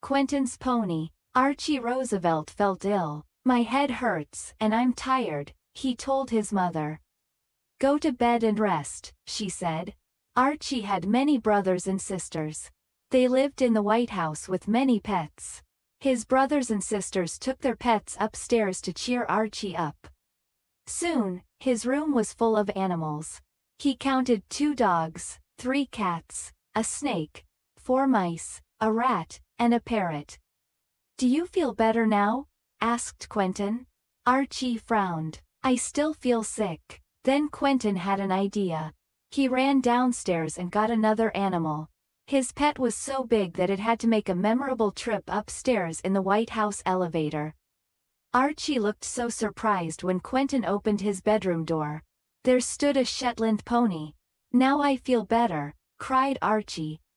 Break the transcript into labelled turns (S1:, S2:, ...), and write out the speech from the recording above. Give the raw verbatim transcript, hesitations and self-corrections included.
S1: Quentin's pony, Archie Roosevelt, felt ill. "My head hurts, and I'm tired," he told his mother. "Go to bed and rest," she said. Archie had many brothers and sisters. They lived in the White House with many pets. His brothers and sisters took their pets upstairs to cheer Archie up. Soon, his room was full of animals. He counted two dogs, three cats, a snake, four mice, a rat, and a parrot. "Do you feel better now?" asked Quentin. Archie frowned. "I still feel sick." Then Quentin had an idea. He ran downstairs and got another animal. His pet was so big that it had to make a memorable trip upstairs in the White House elevator. Archie looked so surprised when Quentin opened his bedroom door. There stood a Shetland pony. "Now I feel better," cried Archie.